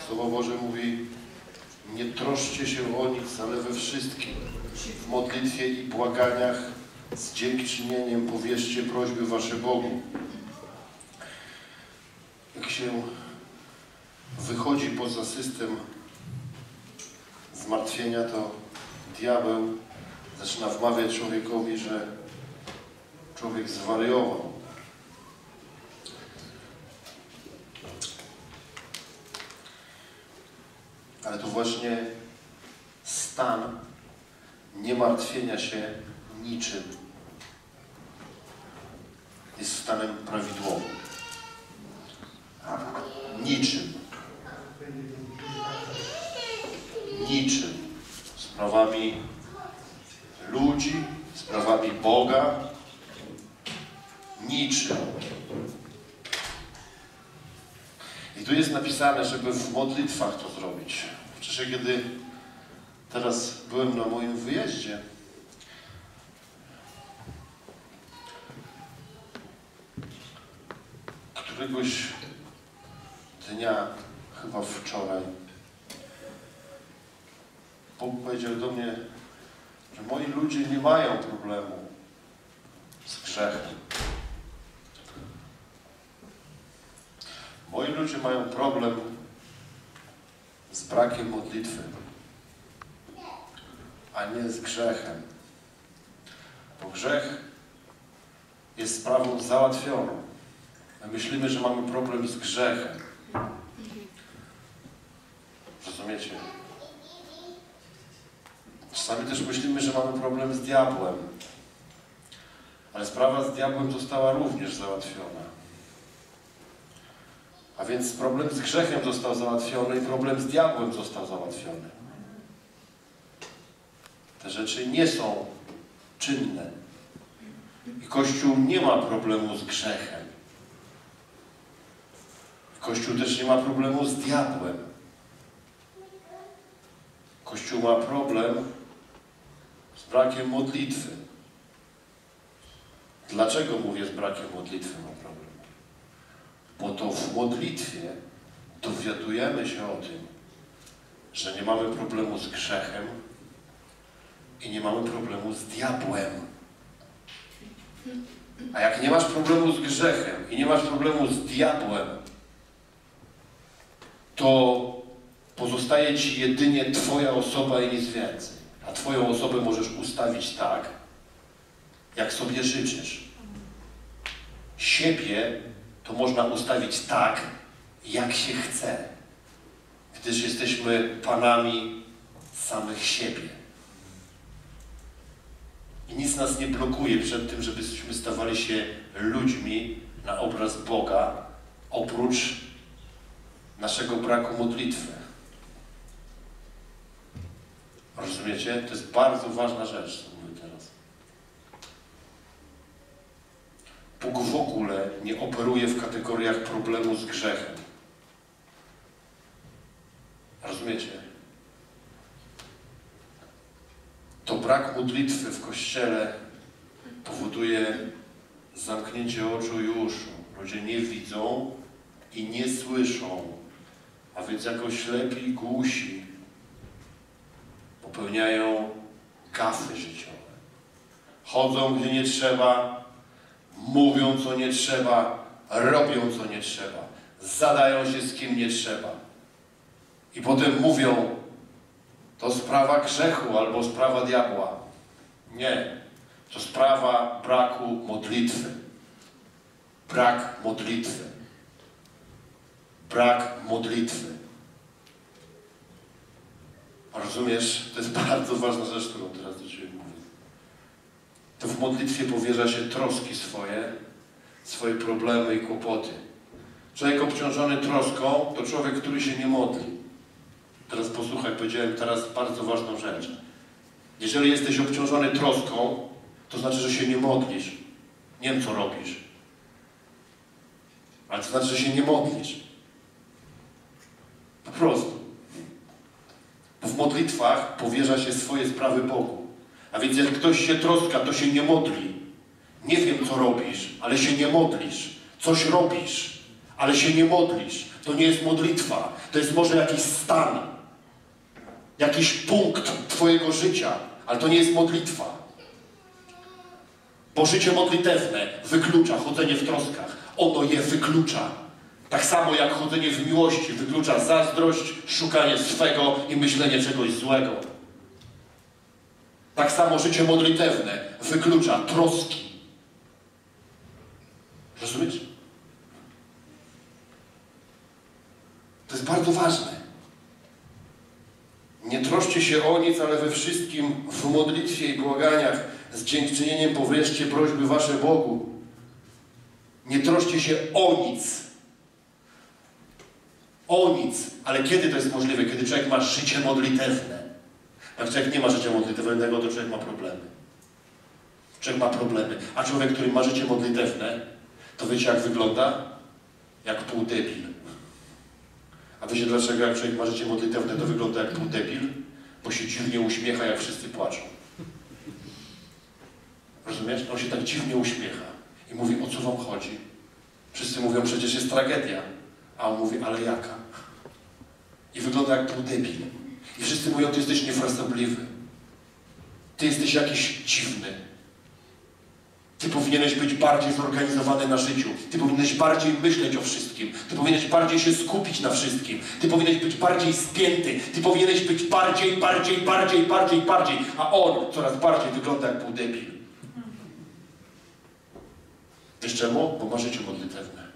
Słowo Boże mówi: nie troszcie się o nic, ale we wszystkim, w modlitwie i błaganiach z dziękczynieniem powierzcie prośby wasze Bogu. Jak się wychodzi poza system zmartwienia, to diabeł zaczyna wmawiać człowiekowi, że człowiek zwariował. Ale to właśnie stan niemartwienia się niczym jest stanem prawidłowym. Niczym. Niczym. Sprawami ludzi, sprawami Boga. Niczym. I tu jest napisane, żeby w modlitwach to zrobić. W czasie, kiedy teraz byłem na moim wyjeździe, któregoś dnia, chyba wczoraj, Bóg powiedział do mnie, że moi ludzie nie mają problemu z grzechem. Moi ludzie mają problem z brakiem modlitwy, a nie z grzechem. Bo grzech jest sprawą załatwioną. My myślimy, że mamy problem z grzechem. Rozumiecie? Czasami też myślimy, że mamy problem z diabłem. Ale sprawa z diabłem została również załatwiona. A więc problem z grzechem został załatwiony i problem z diabłem został załatwiony. Te rzeczy nie są czynne. I Kościół nie ma problemu z grzechem. Kościół też nie ma problemu z diabłem. Kościół ma problem z brakiem modlitwy. Dlaczego mówię z brakiem modlitwy ma problem? Bo to w modlitwie dowiadujemy się o tym, że nie mamy problemu z grzechem i nie mamy problemu z diabłem. A jak nie masz problemu z grzechem i nie masz problemu z diabłem, to pozostaje ci jedynie twoja osoba i nic więcej. A twoją osobę możesz ustawić tak, jak sobie życzysz. Siebie to można ustawić tak, jak się chce, gdyż jesteśmy panami samych siebie. I nic nas nie blokuje przed tym, żebyśmy stawali się ludźmi na obraz Boga, oprócz naszego braku modlitwy. Rozumiecie? To jest bardzo ważna rzecz, co mówię teraz. Bóg w ogóle nie operuje w kategoriach problemu z grzechem. Rozumiecie? To brak modlitwy w Kościele powoduje zamknięcie oczu i uszu. Ludzie nie widzą i nie słyszą, a więc jako ślepi i głusi popełniają gafy życiowe. Chodzą gdzie nie trzeba, mówią co nie trzeba, robią co nie trzeba, zadają się z kim nie trzeba. I potem mówią, to sprawa grzechu albo sprawa diabła. Nie, to sprawa braku modlitwy. Brak modlitwy. Brak modlitwy. Rozumiesz? To jest bardzo ważna rzecz, którą teraz do Ciebie mówię. To w modlitwie powierza się troski swoje problemy i kłopoty. Człowiek obciążony troską to człowiek, który się nie modli. Teraz posłuchaj, powiedziałem teraz bardzo ważną rzecz. Jeżeli jesteś obciążony troską, to znaczy, że się nie modlisz. Nie wiem, co robisz. Ale to znaczy, że się nie modlisz. Po prostu. Bo w modlitwach powierza się swoje sprawy Bogu. A więc jak ktoś się troska, to się nie modli. Nie wiem, co robisz, ale się nie modlisz. Coś robisz, ale się nie modlisz. To nie jest modlitwa. To jest może jakiś stan, jakiś punkt twojego życia, ale to nie jest modlitwa. Bo życie modlitewne wyklucza chodzenie w troskach. Ono je wyklucza. Tak samo jak chodzenie w miłości wyklucza zazdrość, szukanie swego i myślenie czegoś złego. Tak samo życie modlitewne wyklucza troski. Rozumiesz? To jest bardzo ważne. Nie troszcie się o nic, ale we wszystkim w modlitwie i błaganiach z dziękczynieniem powierzcie prośby wasze Bogu. Nie troszcie się o nic. O nic. Ale kiedy to jest możliwe? Kiedy człowiek ma życie modlitewne. Jak człowiek nie ma życia modlitewnego, to człowiek ma problemy. Człowiek ma problemy. A człowiek, który ma życie modlitewne, to wiecie jak wygląda? Jak półdebil. A wiecie dlaczego jak człowiek ma życie modlitewne, to wygląda jak półdebil? Bo się dziwnie uśmiecha, jak wszyscy płaczą. Rozumiesz? On się tak dziwnie uśmiecha i mówi, o co wam chodzi? Wszyscy mówią, przecież jest tragedia. A on mówi, ale jaka? I wygląda jak półdebil. I wszyscy mówią, ty jesteś niefrasobliwy. Ty jesteś jakiś dziwny. Ty powinieneś być bardziej zorganizowany na życiu. Ty powinieneś bardziej myśleć o wszystkim. Ty powinieneś bardziej się skupić na wszystkim. Ty powinieneś być bardziej spięty. Ty powinieneś być bardziej. A on coraz bardziej wygląda jak półdebil. Wiesz czemu? Bo ma życie modlitewne.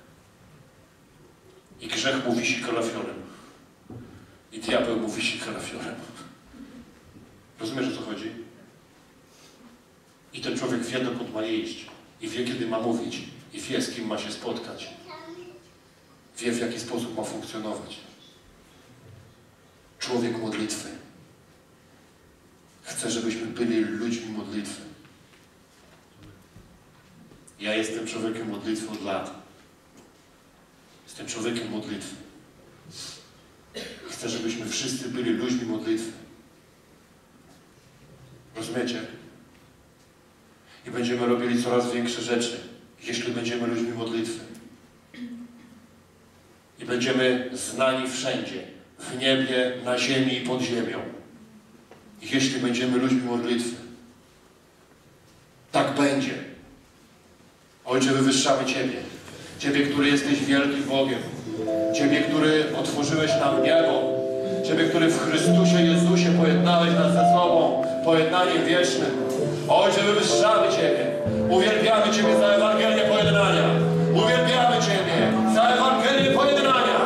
I grzech mu wisi kalafiorem. I diabeł mu wisi kalafiorem. Rozumiesz, o co chodzi? I ten człowiek wie, dokąd ma iść. I wie, kiedy ma mówić. I wie, z kim ma się spotkać. Wie, w jaki sposób ma funkcjonować. Człowiek modlitwy. Chcę, żebyśmy byli ludźmi modlitwy. Ja jestem człowiekiem modlitwy od lat. Jestem człowiekiem modlitwy. Chcę, żebyśmy wszyscy byli ludźmi modlitwy. Rozumiecie? I będziemy robili coraz większe rzeczy, jeśli będziemy ludźmi modlitwy. I będziemy znani wszędzie, w niebie, na ziemi i pod ziemią. Jeśli będziemy ludźmi modlitwy. Tak będzie. Ojcze, wywyższamy Ciebie. Ciebie, który jesteś wielkim Bogiem. Ciebie, który otworzyłeś nam niebo. Ciebie, który w Chrystusie Jezusie pojednałeś nas ze sobą. Pojednaniem wiecznym. Ojcze, wywyższamy Ciebie. Uwielbiamy Ciebie za Ewangelię pojednania. Uwielbiamy Ciebie za Ewangelię pojednania.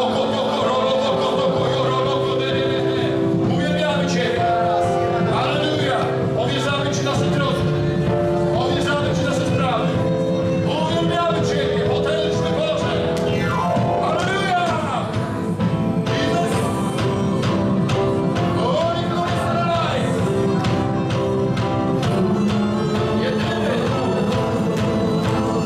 Uwielbiamy Ciebie. Alleluja. Powierzamy Ci nasze troski. Powierzamy Ci nasze sprawy. Uwielbiamy Ciebie. Potężny Boże. Alleluja. Jedyny.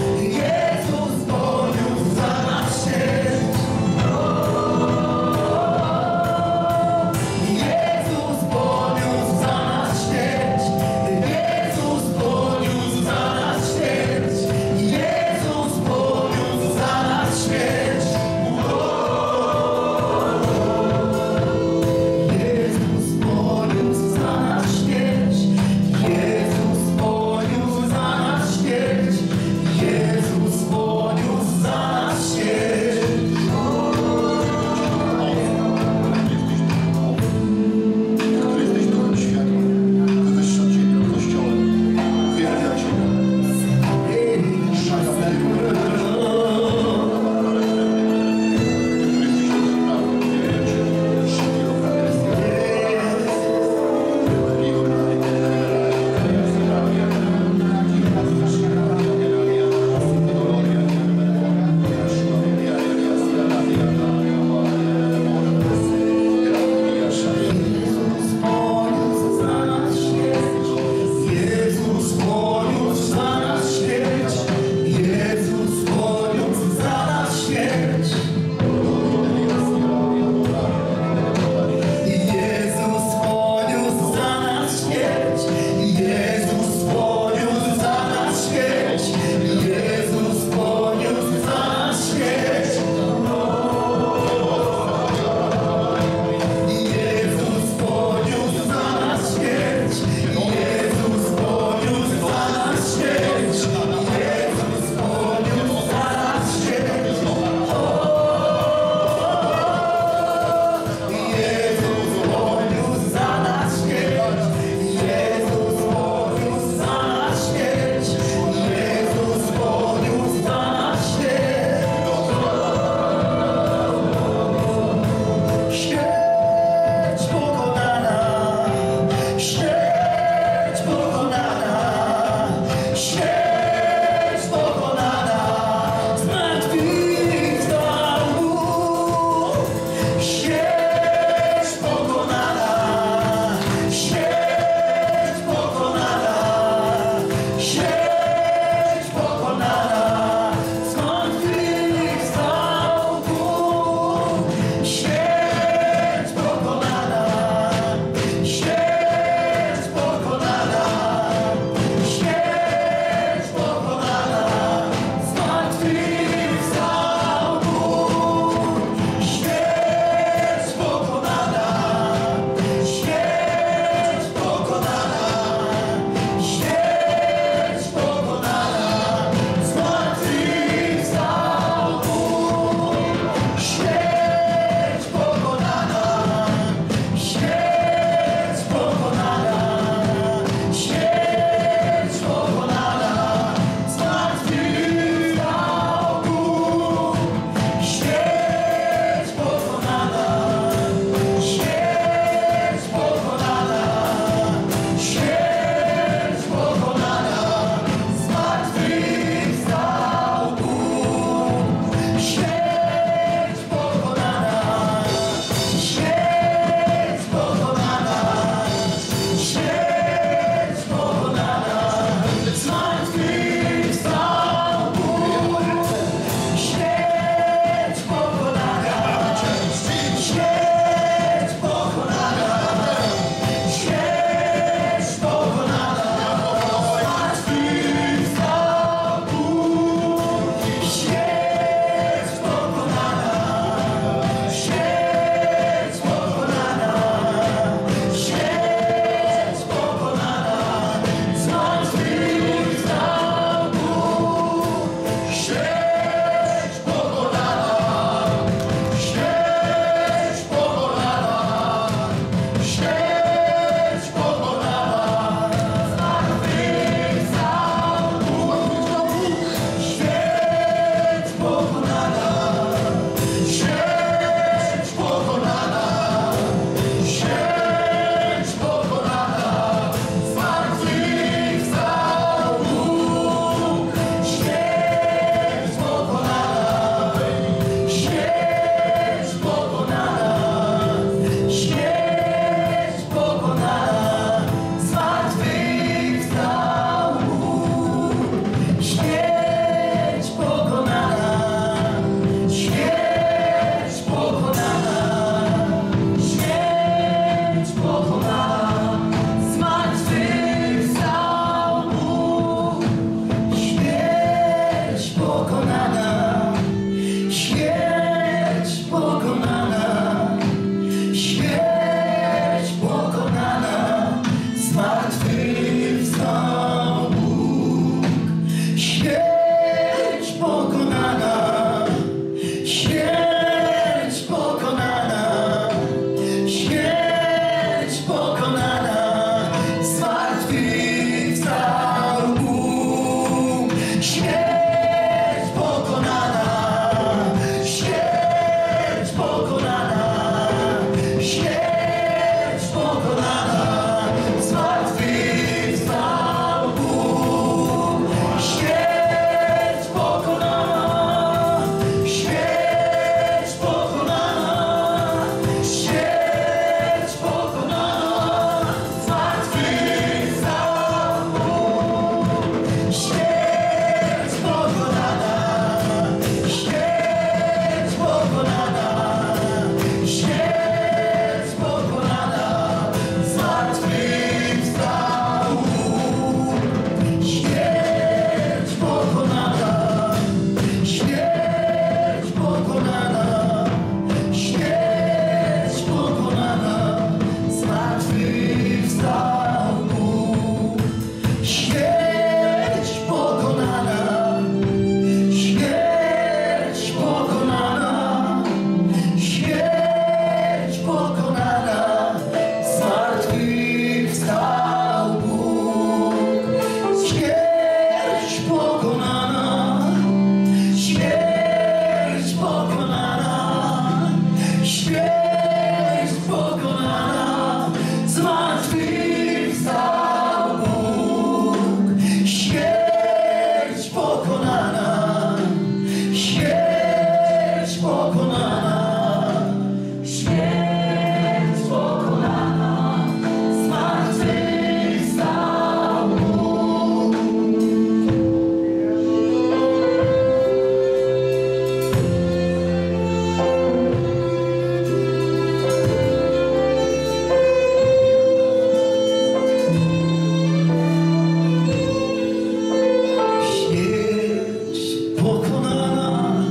Jezus pokonana, śmierć pokonana, śmierć pokonana, zmartwychwstał Bóg. Śmierć pokonana, śmierć pokonana, śmierć pokonana, zmartwychwstał Bóg. Śmierć pokonana, śmierć pokonana, śmierć pokonana, zmartwychwstał Bóg. Śmierć pokonana, śmierć pokonana, śmierć pokonana, zmartwychwstał Bóg. Śmierć pokonana, śmierć pokonana, śmierć pokonana, zmartwychwstał Bóg. Śmierć pokonana, śmierć pokonana, śmierć pokonana, zmartwychwstał Bóg. Śmierć pokonana, śmierć pokonana, śmierć pokonana, zmartwychwstał Bóg. Śmierć pokonana, śmierć pokonana, śmierć pokonana, zmartwychwstał Bóg. Śmierć pokonana, śmierć pokonana, śmierć pokonana, zmartwychwstał Bóg. Śmierć pokonana,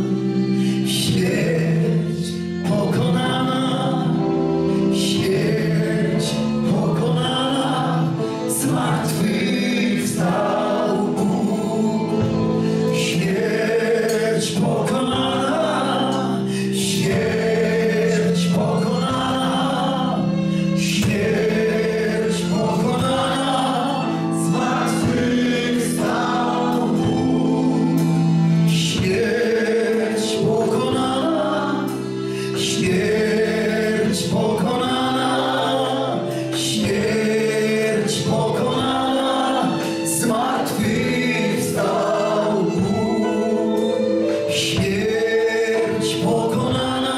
śmierć pokonana, śmierć pokonana, zmartwychwstał Bóg. Śmierć pokonana, śmierć pokonana, śmierć pokonana, zmartwychwstał Bóg. Śmierć pokonana, śmierć pokonana, śmierć pokonana, zmartwychwstał Bóg. Śmierć pokonana,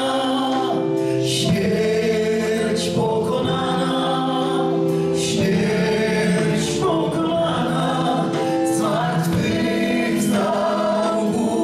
śmierć pokonana, śmierć pokonana, zmartwychwstał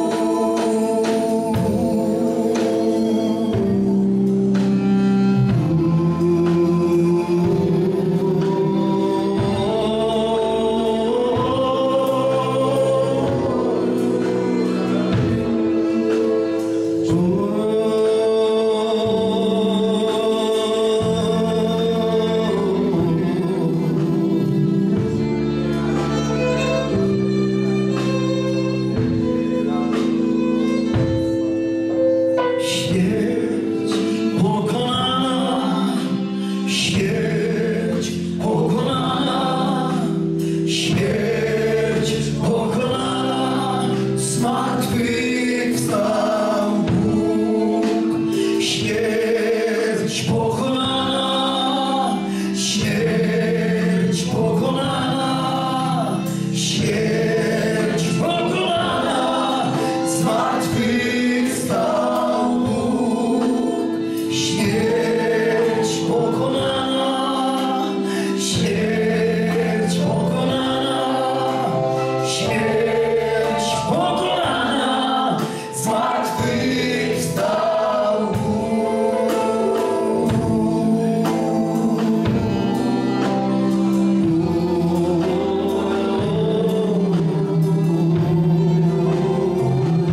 Śmierć pokonana, śmierć pokonana, śmierć pokonana, zmartwychwstał Bóg. Śmierć pokonana, śmierć pokonana, śmierć pokonana, zmartwychwstał Bóg. Śmierć pokonana, śmierć pokonana, śmierć pokonana, zmartwychwstał Bóg.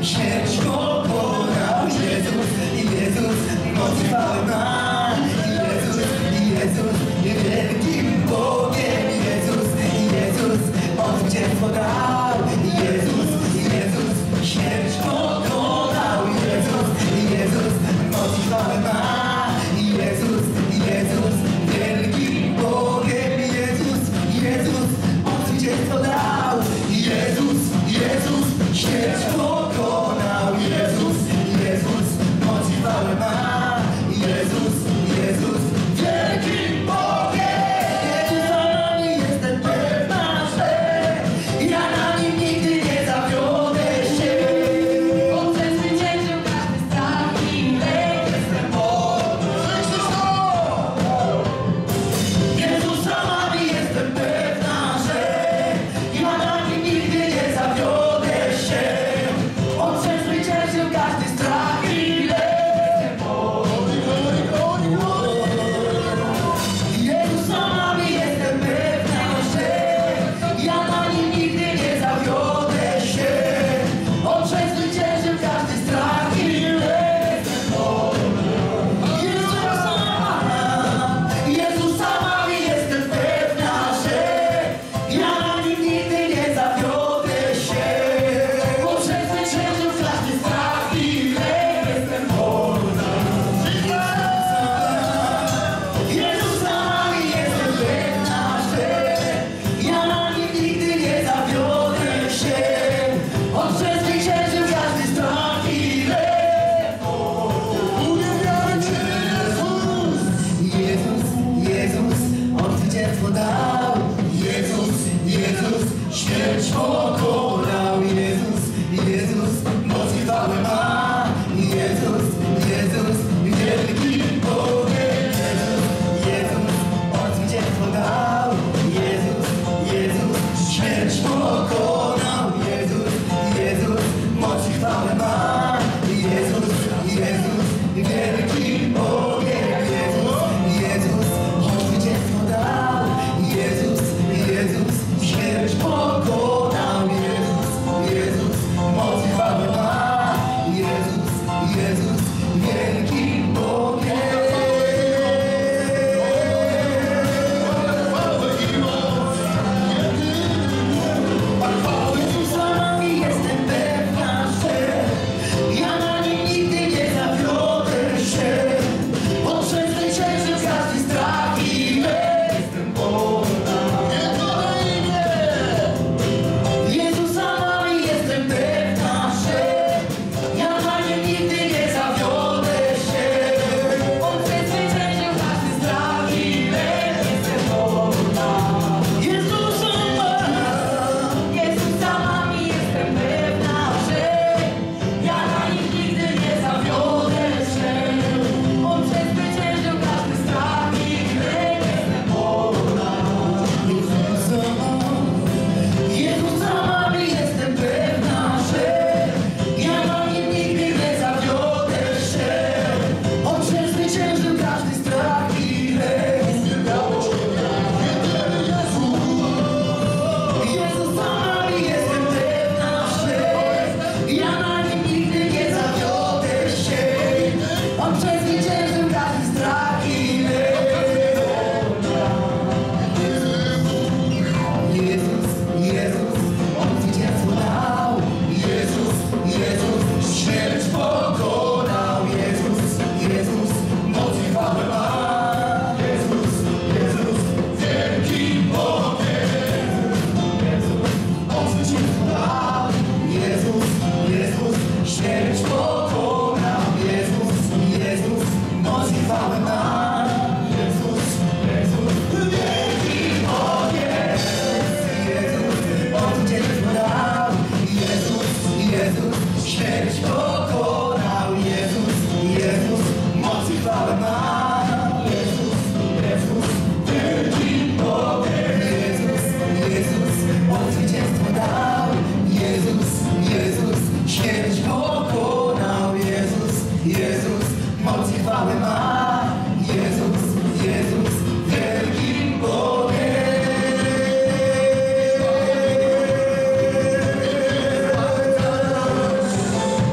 śmierć pokonał. Jezus, Jezus, moc i chwałę ma. Jezus, Jezus, wielkim Bogiem. Jezus, Jezus, on zwycięstwo dał. Jezus, Jezus, śmierć pokonał. Jezus, Jezus, moc i chwałę ma. Jezus, Jezus, wielkim Bogiem. Jezus, Jezus, on zwycięstwo dał. Jezus, Jezus, śmierć pokonał. Jezus, Jezus, moc i chwałę ma. Jezus, Jezus, wielkim Bogiem. Jezus, za nami jestem pewna, że ja na nim nigdy nie zawiodę się. On przezwyciężył każdy strach i lęk. Jestem wolny. Jezus, za nami jestem pewna, że ja na nim nigdy nie zawiodę się. On przezwyciężył każdy strach i lęk. Jezus, za nami jestem pewna, że ja na nim nigdy nie zawiodę się. On przezwyciężył każdy strach i lęk. Jezus, za nami jestem pewna, że ja na nim nigdy nie zawiodę się. On przezwyciężył każdy strach i lęk. Jestem wolna. Jezus, za nami jestem pewna, że ja na nim nigdy nie zawiodę się. On przezwyciężył każdy strach i lęk. Uwielbiamy Cię, Jezus. Jezus, on zwycięstwo dał. Jezus, Jezus, śmierć pokonał. Jezus, Jezus, moc i chwałę ma. Jezus, Jezus, wielki Bogiem. Jezus, on zwycięstwo dał. Jezus, Jezus, śmierć pokonał. Jezus, Jezus, moc i chwałę ma. Jezus, Jezus, wielki Bogiem. Jezus, Jezus, on zwycięstwo dał. Jezus, Jezus, śmierć pokonał. Jezus, Jezus, moc i chwałę ma. Jezus, Jezus, wielki Bogiem. Jezus, za nami jestem pewna, że ja na nim nigdy nie zawiodę się. On przezwyciężył każdy strach i lęk. Jestem wolna. Jezus, za nami jestem pewna, że ja na nim nigdy nie zawiodę się. On przezwyciężył każdy strach i lęk. Jestem wolna. Jezus, za nami. Jezus, za nami jestem pewna, że ja na nim nigdy nie zawiodę się. On przezwyciężył każdy strach i lęk. Jestem wolna. Jezus, za nami jestem pewna, że ja na nim nigdy nie zawiodę się. On przezwyciężył każdy strach i lęk. Jezus, za nami jestem pewna, że ja na nim nigdy nie zawiodę się. On przezwyciężył każdy strach i lęk. Jezus, Jezus, on zwycięstwo dał. Jezus, Jezus, śmierć pokonał. Jezus, Jezus, moc i chwałę ma. Jezus, Jezus, wielki Bogiem. Jezus, on zwycięstwo dał. Jezus, Jezus, śmierć pokonał. Jezus, Jezus, moc i chwałę ma. Jezus, Jezus, wielki Bogiem. Jezus, on zwycięstwo dał. Jezus, Jezus, śmierć pokonał. Jezus, Jezus, moc i chwałę ma. Jezus, Jezus, wielki Bogiem. Jezus, Jezus, on zwycięstwo dał. Jezus, Jezus, śmierć pokonał. Jezus, Jezus, moc i chwałę ma. Jezus, Jezus, wielkim Bogiem.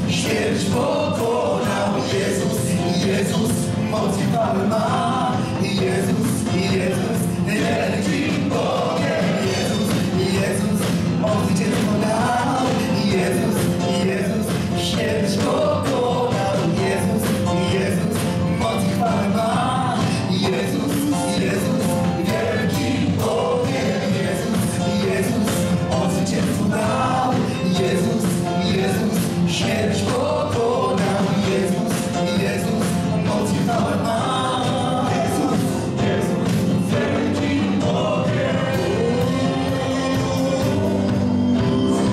śmierć pokonał. Jezus, Jezus, moc i chwałę ma. Jezus, Jezus, wielkim Bogiem. Jezus, Jezus, moc zwycięstwo dał. Jezus, Jezus, śmierć pokonał. Jezus, Jezus, moc i chwałę ma. Jezus, Jezus, wielkim Bogiem. Jezus, Jezus, moc zwycięstwo dał. Jezus, Jezus, śmierć pokonał. Jezus, Jezus, moc i chwałę ma. Jezus, Jezus, wielkim Bogiem.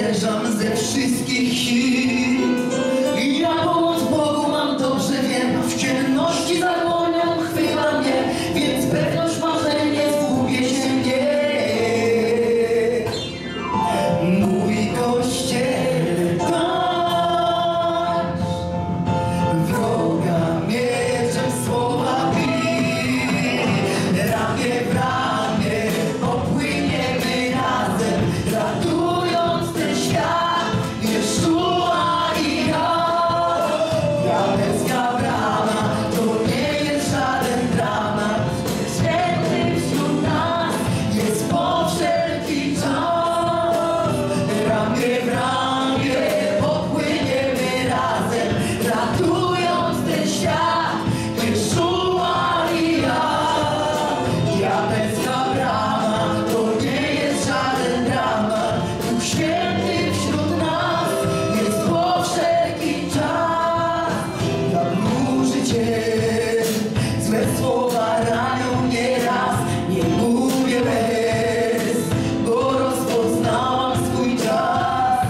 uderzam ze wszystkich sił. I ja pomoc Bogu mam dobrze wiem, w ciemności za dłonią chwyta mnie, więc pewność marzeń nie zgubię się nie. Mój Kościele, patrz, wroga mieczem słowa bij, ramię w ramię popłyniemy razem, ratując ten świat, Jeszua i ja. Diabelska brama to nie jest żaden dramat, Święty wśród nas, jest po wszelki czas. Ramię w ramię popłyniemy razem, ratując ten świat, Jeszua i ja. Diabelska brama to nie jest żaden dramat, Duch Święty wśród nas jest po wszelki czas. Zaburzy cię, złe słowa ranią nieraz, nie mówię bez, bo rozpoznałam swój czas.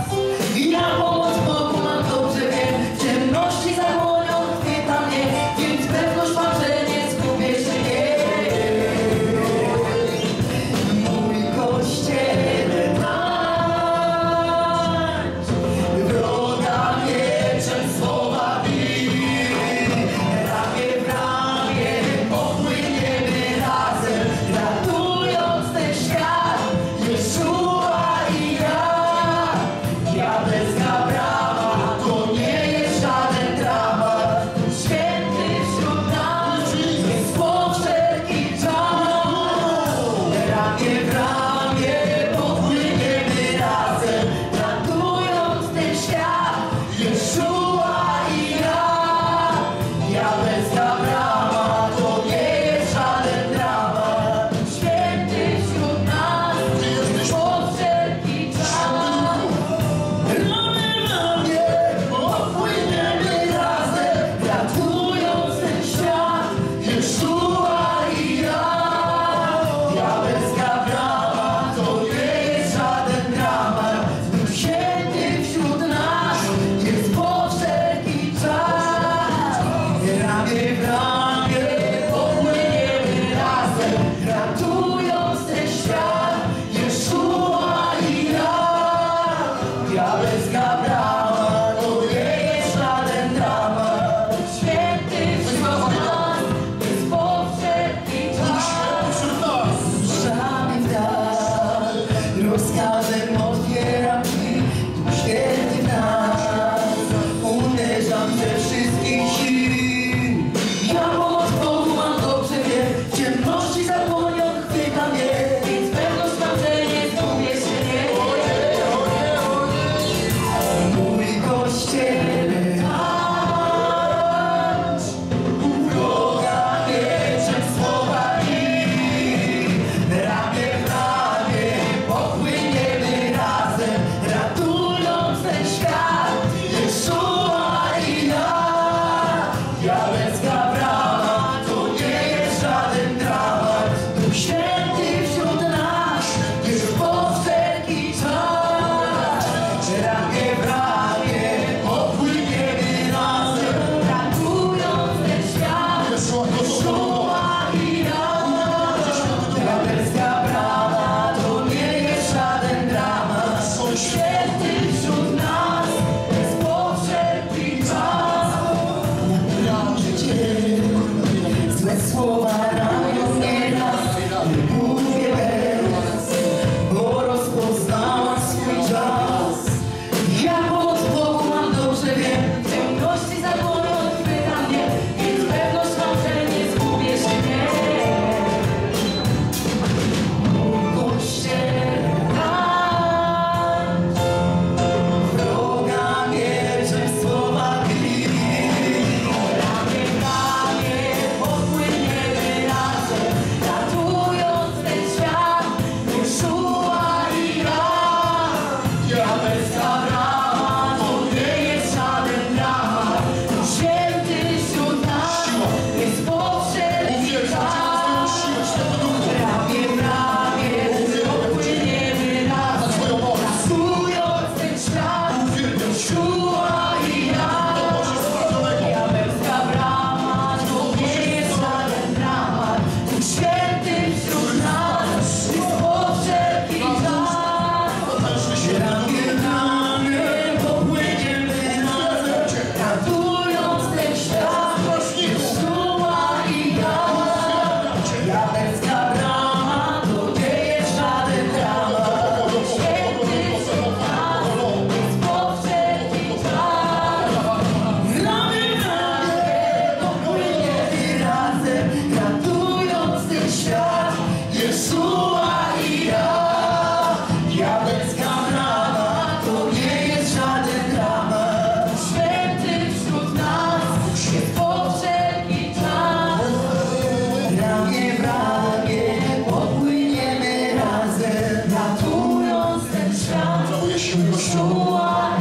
siły Kościoła.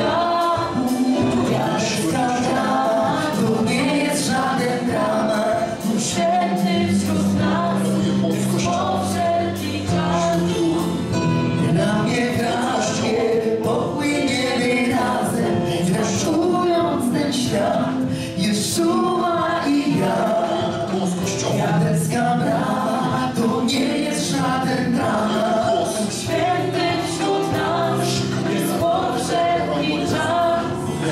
To nie jest żaden dramat. Święty wśród nas, po wszelki czas. Ramię w ramię popłyniemy razem, kraszując ten świat. Jeszua i ja. Diabelska brama to nie jest żaden dramat. Święty wśród nas, jest po wszelki czas.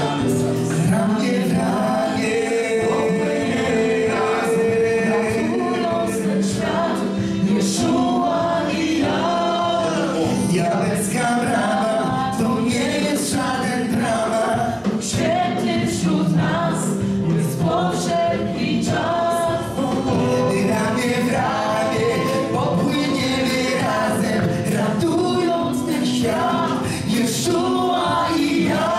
Ramię w ramię popłyniemy razem, Ratując ten świat, Jeszua i ja. diabelska brama to nie jest żaden dramat. Święty wśród nas, jest po wszelki czas. Ramię w ramię popłyniemy razem, ratując ten świat. Jeszua i ja.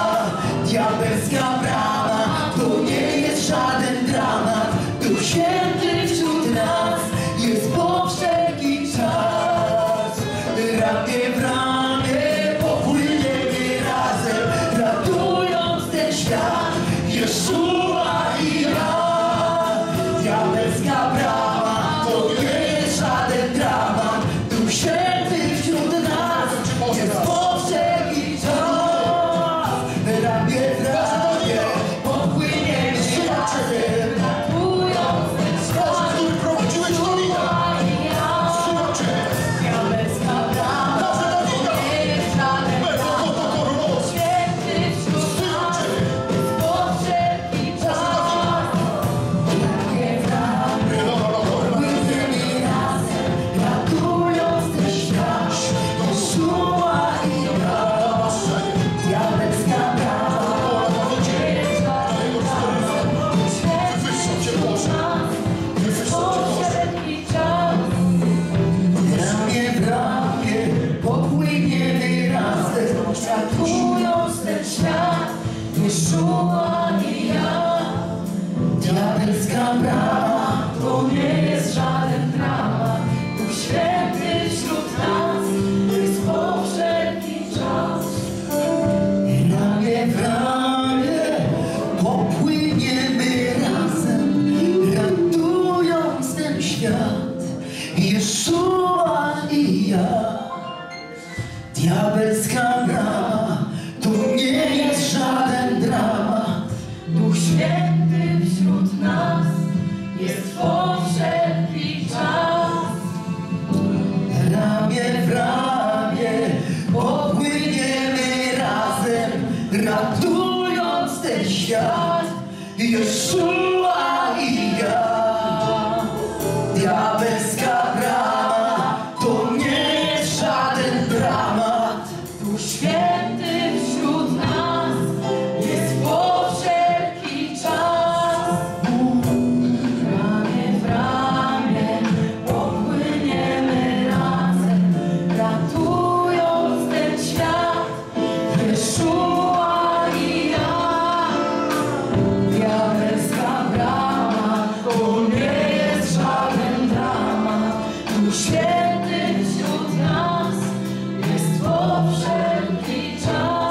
Diabelska brama to nie jest żaden dramat. Duch Święty wśród nas jest po wszelki czas. Ramię w ramię popłyniemy razem, ratując ten świat. Jeszua i ja. Diabelska brama to nie jest żaden dramat. Duch Święty wśród nas jest po wszelki czas. Ramię w ramię popłyniemy razem, Ratując ten świat, Który prowadziłeś do mnie. Jeszua i ja. Diabelska brama, to nie jest żaden dramat. Święty wśród nas, jest po wszelki czas. ramię w ramię popłyniemy razem, ratując ten świat. Jeszua i ja. Diabelska brama Nie jest żaden dramat. Święty wśród nas, jest po wszelki czas. ramię w ramię popłyniemy razem, Ratując ten świat, Jeszua i ja. diabelska brama To nie jest żaden dramat. Duch Święty wśród nas, jest po wszelki czas. ramię w ramię popłyniemy razem, ratując ten świat. Jeszua i ja. Diabelska brama to nie jest żaden dramat. Duch Święty wśród nas, jest po wszelki czas. Ramię w ramię popłyniemy razem, ratując ten świat. Jeszua i ja. Diabelska brama to nie jest żaden dramat. Duch Święty wśród nas, jest po wszelki czas. Ramię w ramię popłyniemy razem, ratując ten świat. Jeszua i ja. Diabelska brama to nie jest żaden dramat. Duch Święty wśród nas, jest po wszelki czas.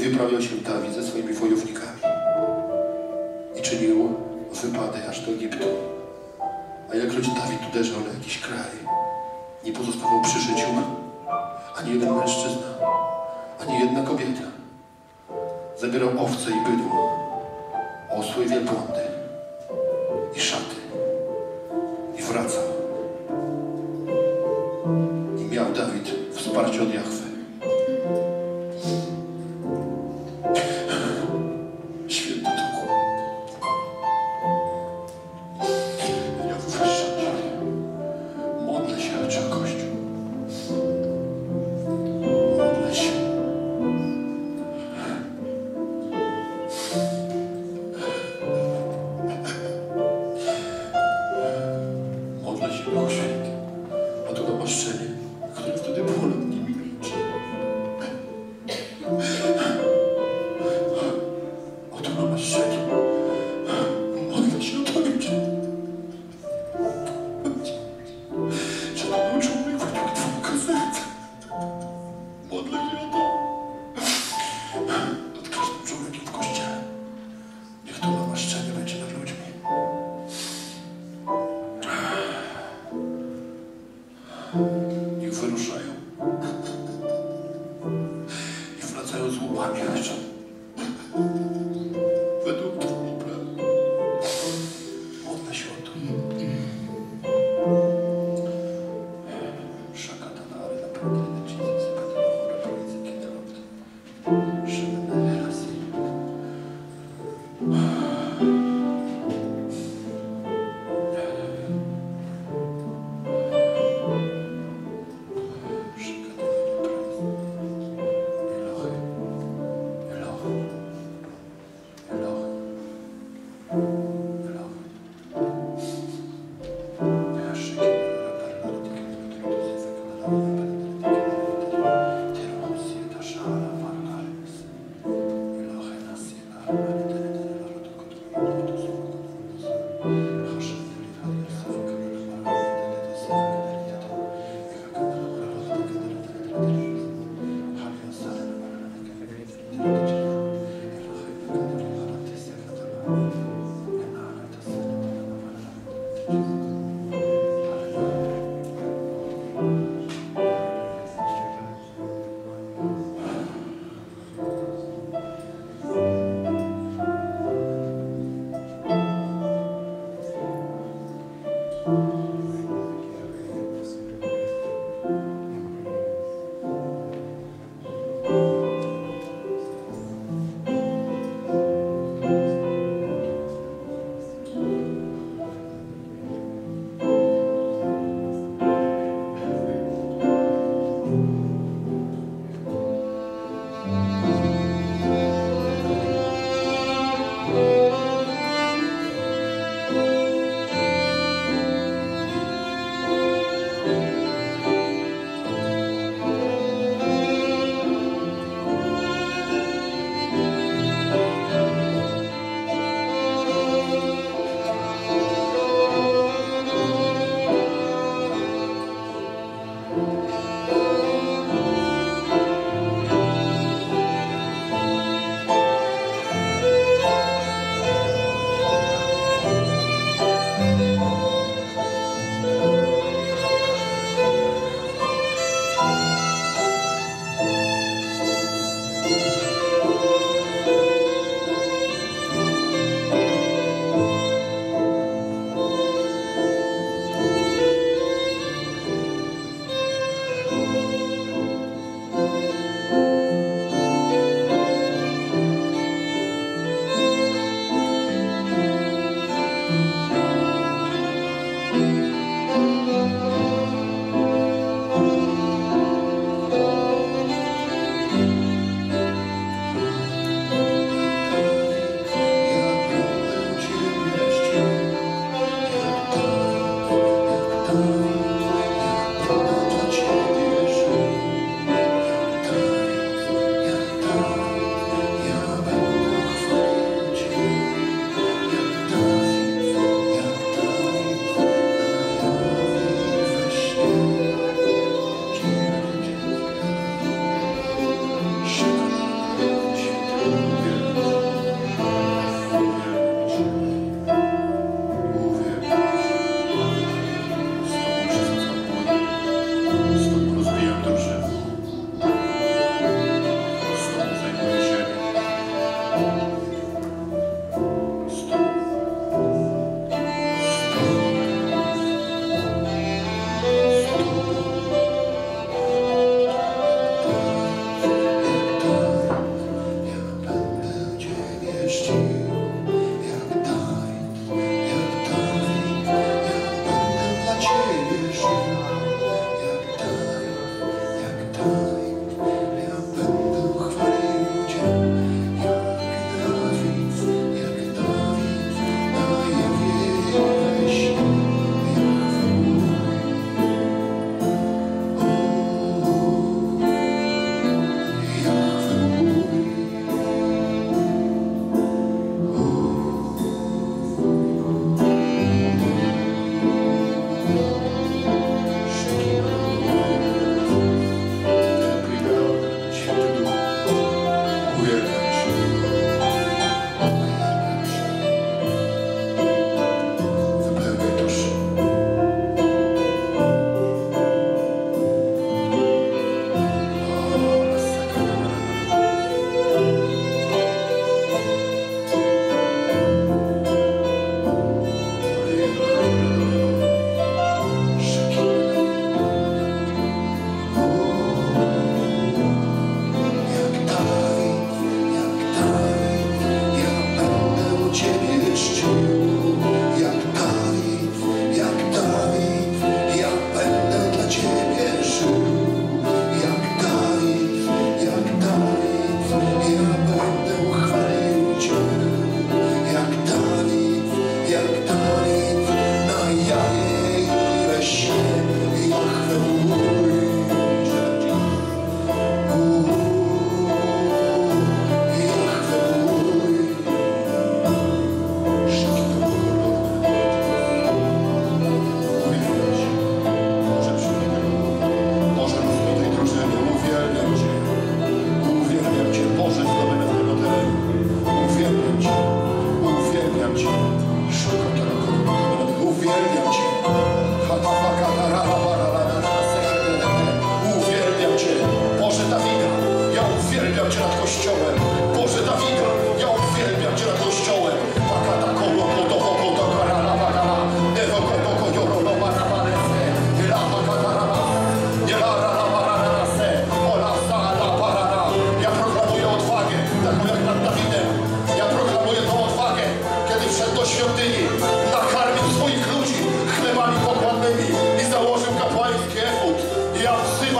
wyprawiał się Dawid ze swoimi wojownikami i czynił wypady aż do Egiptu. A ilekroć Dawid uderzał na jakiś kraj, nie pozostawał przy życiu ani jeden mężczyzna, ani jedna kobieta. Zabierał owce i bydło, osły i wielbłądy i szaty i wracał. I miał Dawid wsparcie od Jahwe. Święty Duchu, ja wywyższam Cię. Modlę się, Ojcze, o Kościół. Modlę się. Modlę się, Duchu Święty, o to namaszczenie, które wtedy było nad nimi. O to namaszczenie. Modlę się o to, Ojcze. Że to był człowiek według Twojego serca. Modlę się o to. Nad każdym człowiekiem w Kościele. Niech to namaszczenie będzie nad ludźmi. Niech wyruszają i wracają z łupami jeszcze. Według Twojego planu. Modlę się o to. Szakatanary naprawdę Jesus, katanahore proizy kinelot. Szymene rasy.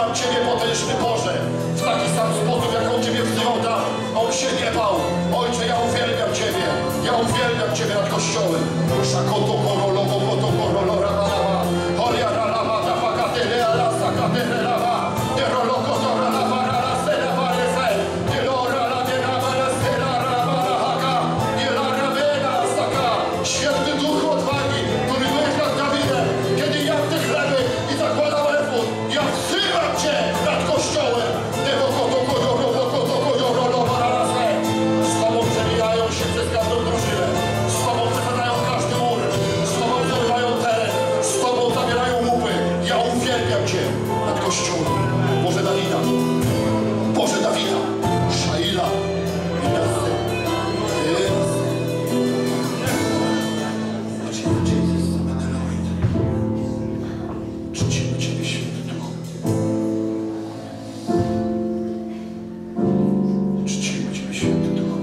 wzywam Ciebie, potężny Boże, w taki sam sposób, jak On Ciebie wzywał tam. On się nie bał. Ojcze, ja uwielbiam Ciebie. Ja uwielbiam Ciebie nad Kościołem. Szakoto korolowo, koto korolora ralawa. Horia ralawa, tapakatele alasa, katele lawa. Deroloko dora lawa, ralasela varese. Delora la derava, rasela rava, rahaka. Delara vena saka. Święty Duch odwagi, który byłeś nad Dawidem, kiedy jadł te chleby i zakładał efud. Ja wzywam Cię nad Kościołem. Z Tobą przebijają się przez każdą drużynę. Z Tobą przepadają każdy mur. Z Tobą zdobywają teren. Z Tobą zabierają łupy. Ja uwielbiam Cię nad Kościołem. Boże Dawida. Boże Dawida. Szaila. Inasy. Czcimy Ciebie, Święty Duchu. Czcimy Ciebie, Święty Duchu.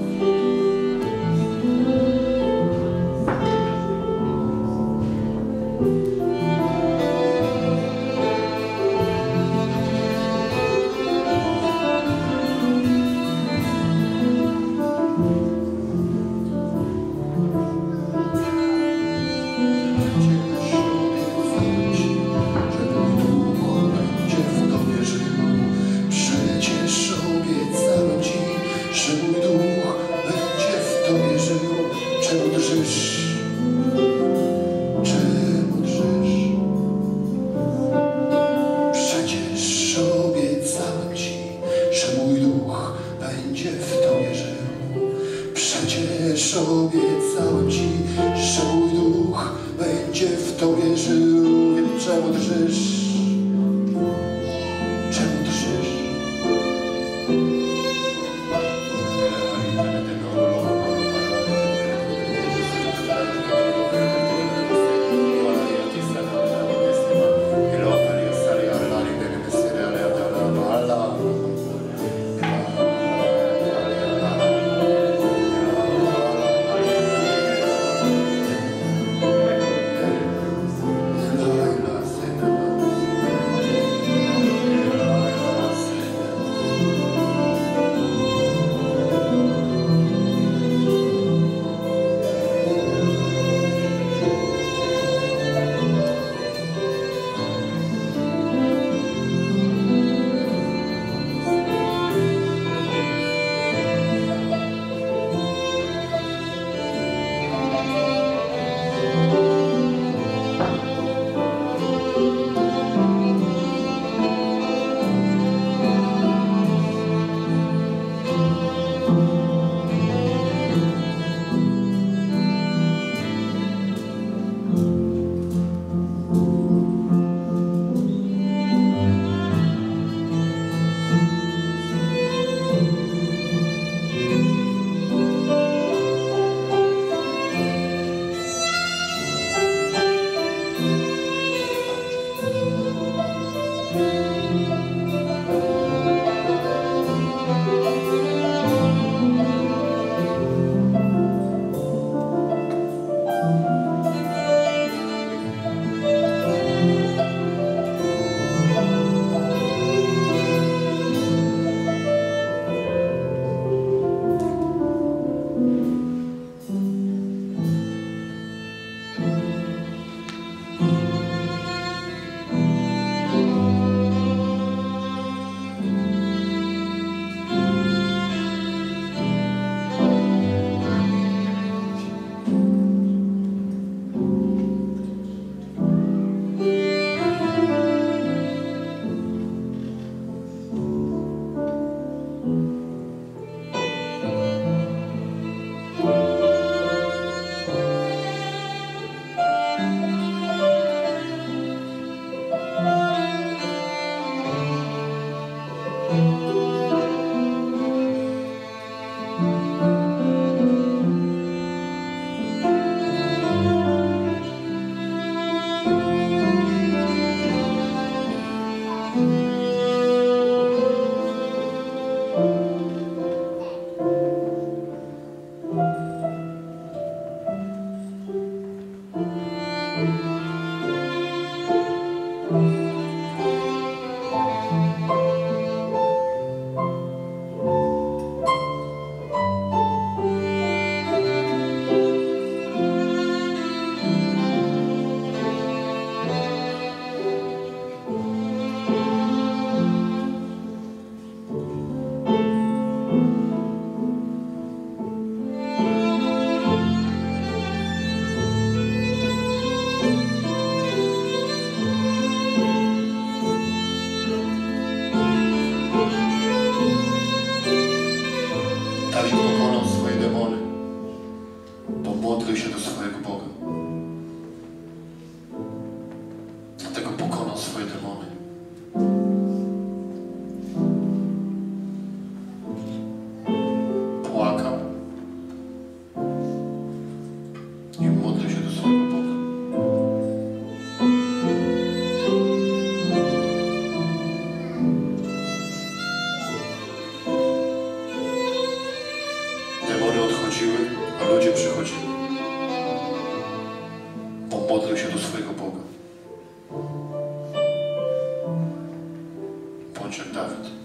bądź jak Dawid.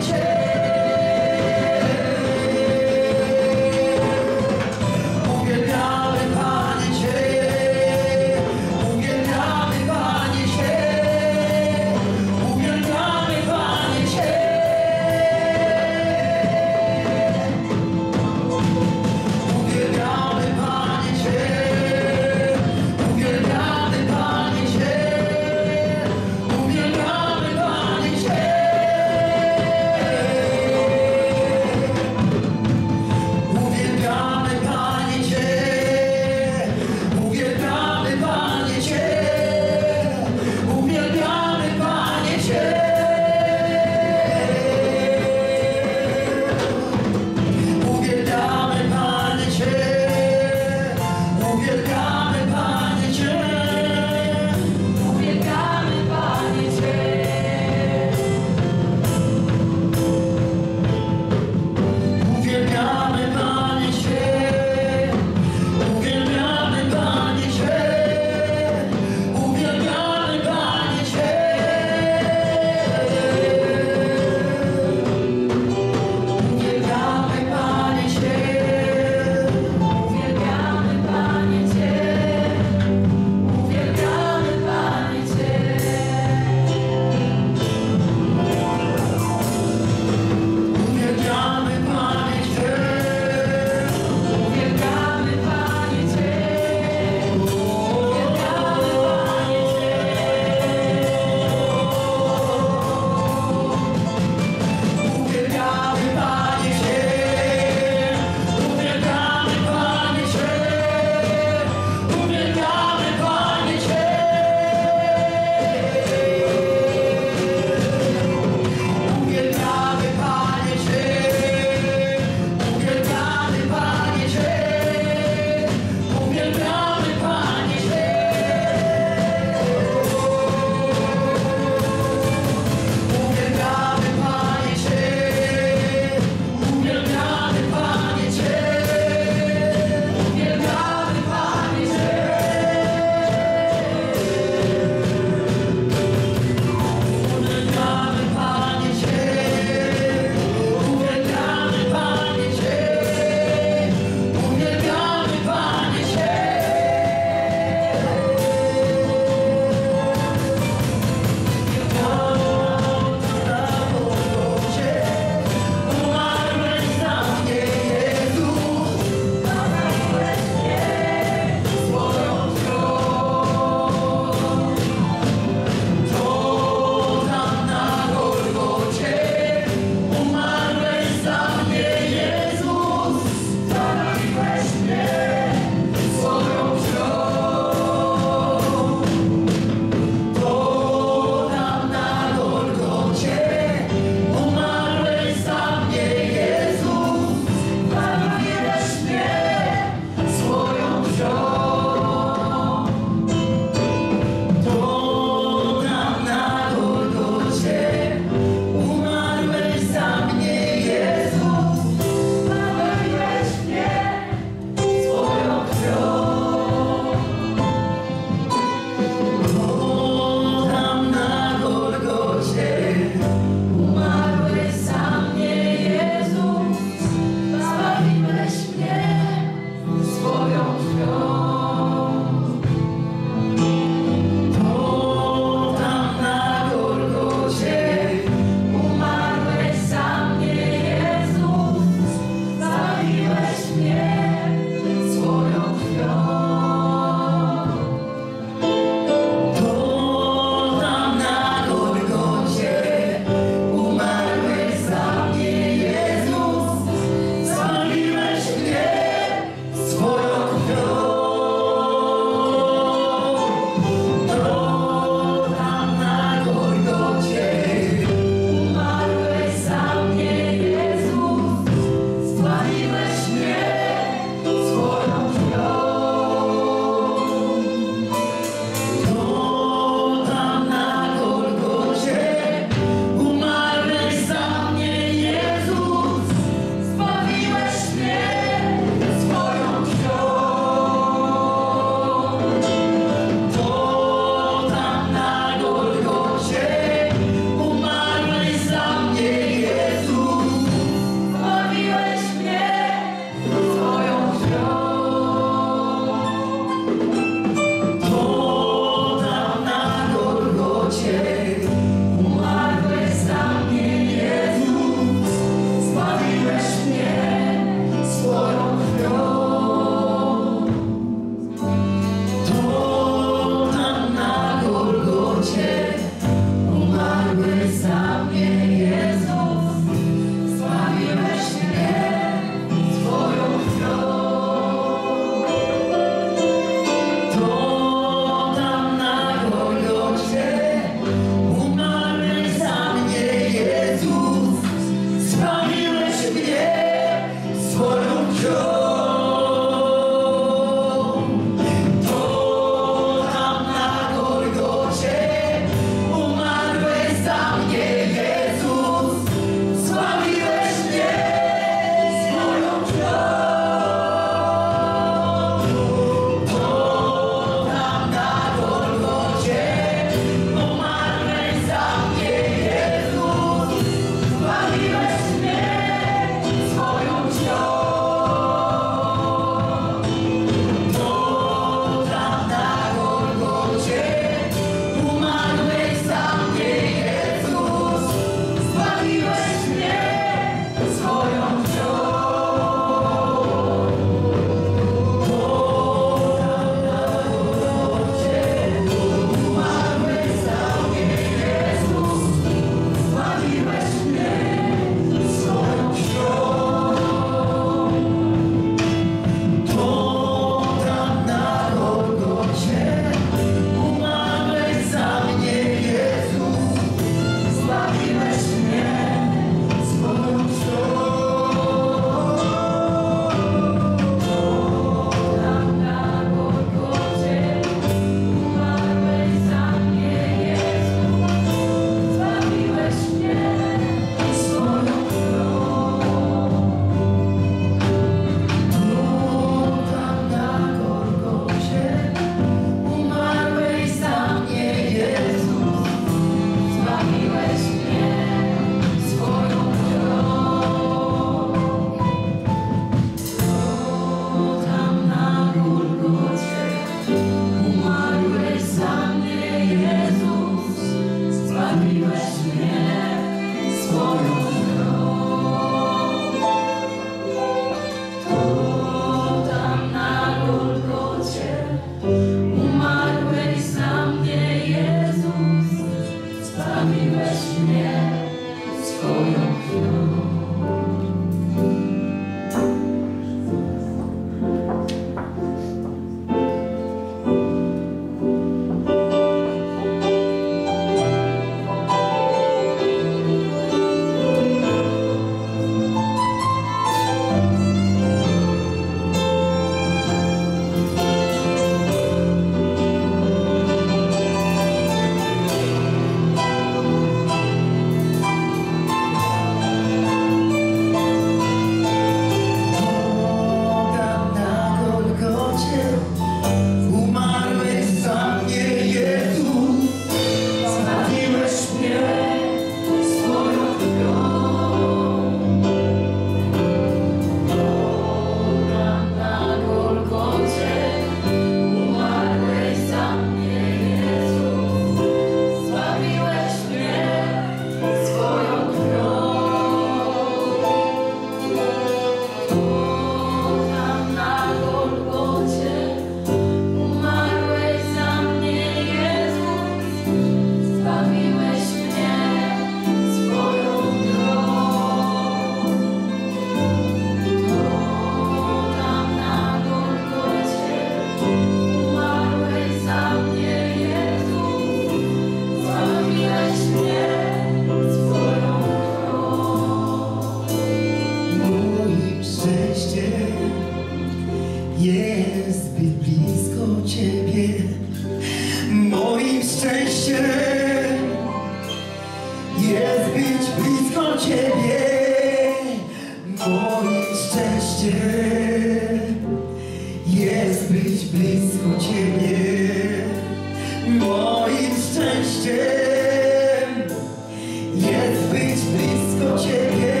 Moim szczęściem jest być blisko Ciebie.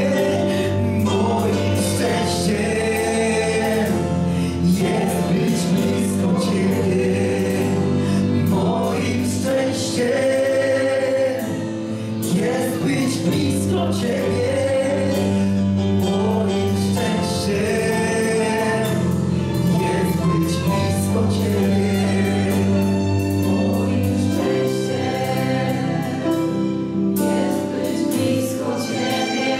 Moim szczęściem jest być blisko Ciebie. Moim szczęściem jest być blisko Ciebie. Moim szczęściem jest być blisko Ciebie. Moim szczęściem jest być blisko Ciebie.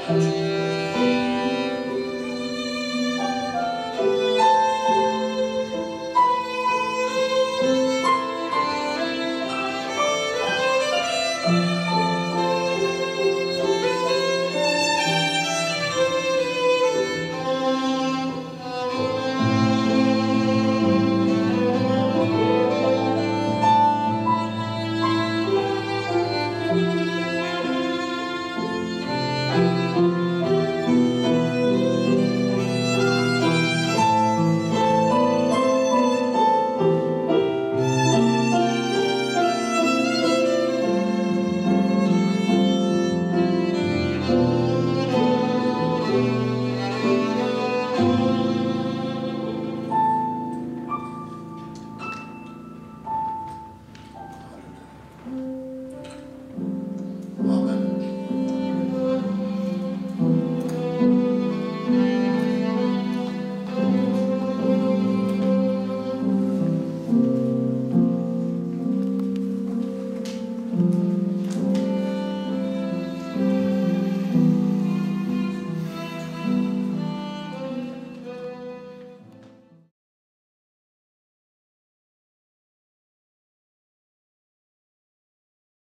Amen.